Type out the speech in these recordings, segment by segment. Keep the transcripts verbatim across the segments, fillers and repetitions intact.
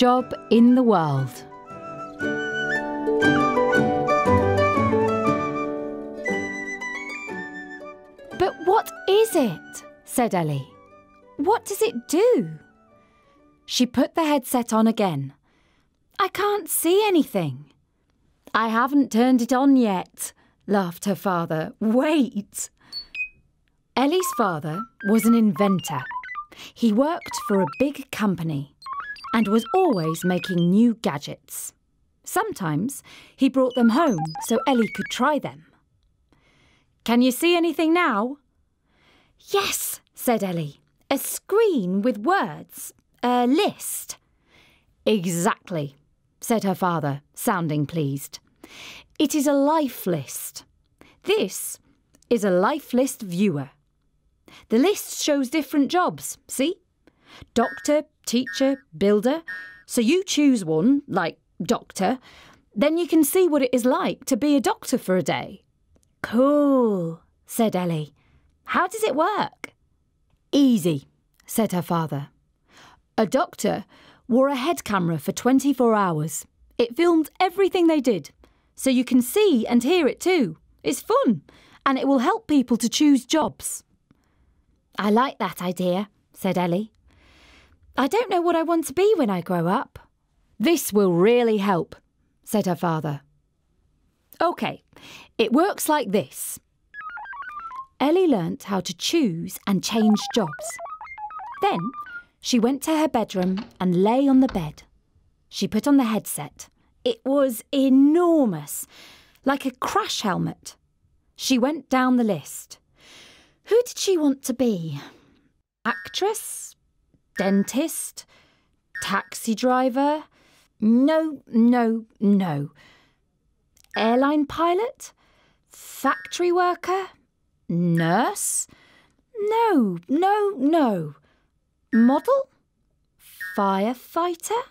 job in the world. But what is it? Said Ellie. What does it do? She put the headset on again. I can't see anything. I haven't turned it on yet, laughed her father. Wait. Ellie's father was an inventor. He worked for a big company and was always making new gadgets. Sometimes he brought them home so Ellie could try them. Can you see anything now? Yes, said Ellie. A screen with words. A list. Exactly, said her father, sounding pleased. It is a life list. This is a life list viewer. The list shows different jobs, see? Doctor, teacher, builder. So you choose one, like doctor, then you can see what it is like to be a doctor for a day. Cool, said Ellie. How does it work? Easy, said her father. A doctor wore a head camera for twenty-four hours. It filmed everything they did, so you can see and hear it too. It's fun, and it will help people to choose jobs. I like that idea, said Ellie. I don't know what I want to be when I grow up. This will really help, said her father. OK, it works like this. Ellie learnt how to choose and change jobs. Then she went to her bedroom and lay on the bed. She put on the headset. It was enormous, like a crash helmet. She went down the list. Who did she want to be? Actress? Dentist? Taxi driver? No, no, no. Airline pilot? Factory worker? Nurse? No, no, no. Model? Firefighter?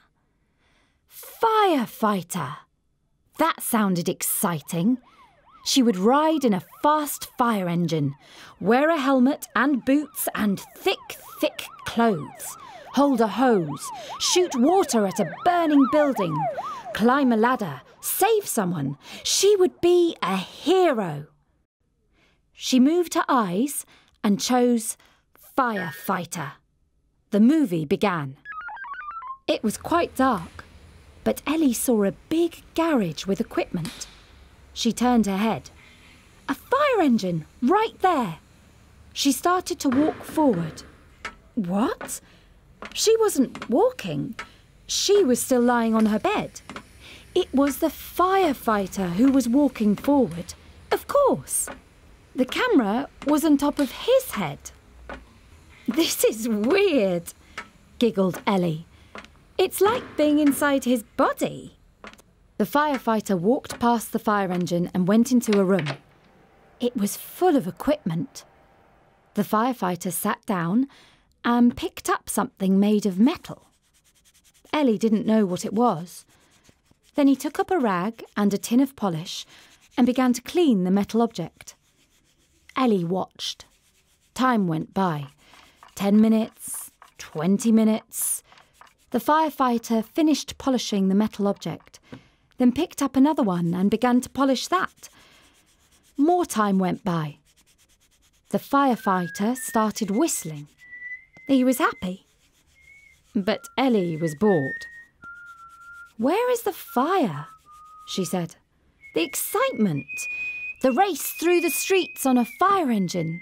Firefighter. That sounded exciting. She would ride in a fast fire engine, wear a helmet and boots and thick, thick clothes, hold a hose, shoot water at a burning building, climb a ladder, save someone. She would be a hero. She moved her eyes and chose Firefighter. The movie began. It was quite dark, but Ellie saw a big garage with equipment. She turned her head. A fire engine, right there. She started to walk forward. What? She wasn't walking. She was still lying on her bed. It was the firefighter who was walking forward. Of course. The camera was on top of his head. This is weird, giggled Ellie. It's like being inside his body. The firefighter walked past the fire engine and went into a room. It was full of equipment. The firefighter sat down and picked up something made of metal. Ellie didn't know what it was. Then he took up a rag and a tin of polish and began to clean the metal object. Ellie watched. Time went by. Ten minutes, twenty minutes. The firefighter finished polishing the metal object, then picked up another one and began to polish that. More time went by. The firefighter started whistling. He was happy. But Ellie was bored. Where is the fire? She said. The excitement. The race through the streets on a fire engine.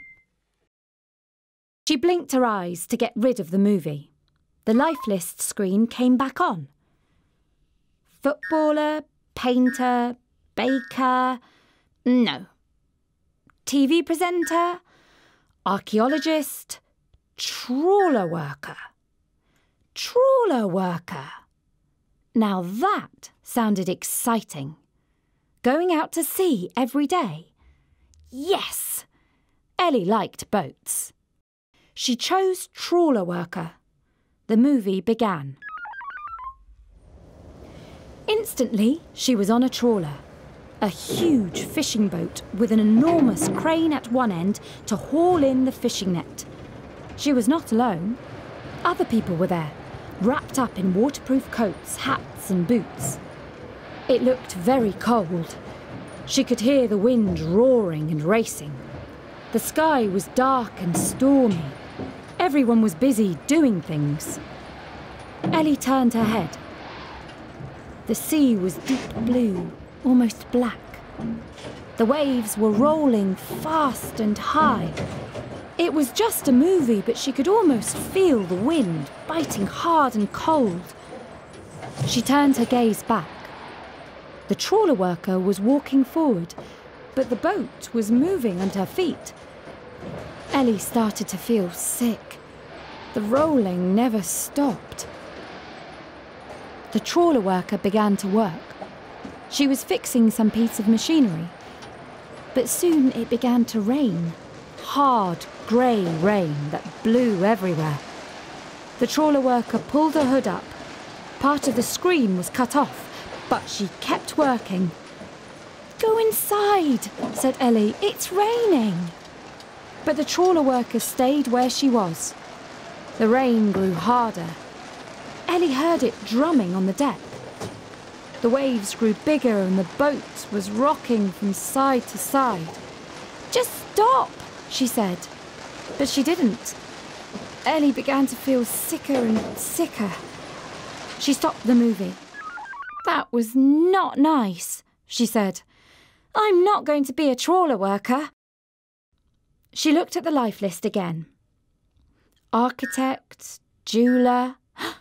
She blinked her eyes to get rid of the movie. The life list screen came back on. Footballer, painter, baker... No. T V presenter, archaeologist, trawler worker. Trawler worker. Now that sounded exciting. Going out to sea every day. Yes! Ellie liked boats. She chose trawler worker. The movie began. Instantly, she was on a trawler. A huge fishing boat with an enormous crane at one end to haul in the fishing net. She was not alone. Other people were there, wrapped up in waterproof coats, hats and boots. It looked very cold. She could hear the wind roaring and racing. The sky was dark and stormy. Everyone was busy doing things. Ellie turned her head. The sea was deep blue, almost black. The waves were rolling fast and high. It was just a movie, but she could almost feel the wind biting hard and cold. She turned her gaze back. The trawler worker was walking forward, but the boat was moving under her feet. Ellie started to feel sick. The rolling never stopped. The trawler worker began to work. She was fixing some piece of machinery. But soon it began to rain. Hard, grey rain that blew everywhere. The trawler worker pulled her hood up. Part of the screen was cut off, but she kept working. "Go inside," said Ellie. "It's raining." But the trawler worker stayed where she was. The rain grew harder. Ellie heard it drumming on the deck. The waves grew bigger and the boat was rocking from side to side. "Just stop," she said. But she didn't. Ellie began to feel sicker and sicker. She stopped the movie. "That was not nice," she said. "I'm not going to be a trawler worker." She looked at the life list again. Architect, jeweller.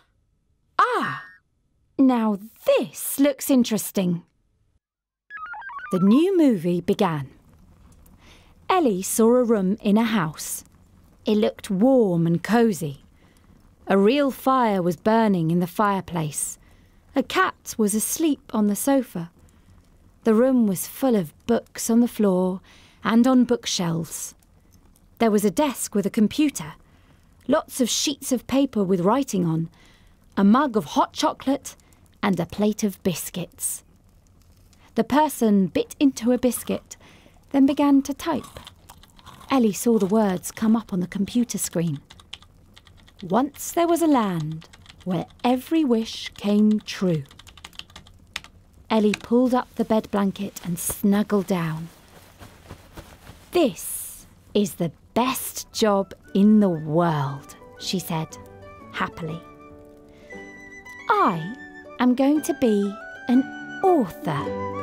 Ah! Now this looks interesting. The new movie began. Ellie saw a room in a house. It looked warm and cosy. A real fire was burning in the fireplace. A cat was asleep on the sofa. The room was full of books on the floor and on bookshelves. There was a desk with a computer, lots of sheets of paper with writing on, a mug of hot chocolate and a plate of biscuits. The person bit into a biscuit, then began to type. Ellie saw the words come up on the computer screen. Once there was a land where every wish came true. Ellie pulled up the bed blanket and snuggled down. "This is the best job in the world," she said, happily. "I am going to be an author."